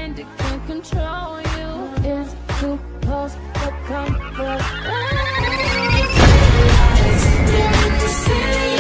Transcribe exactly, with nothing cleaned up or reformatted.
mind, it can control you. It's supposed to come first. It's in the city.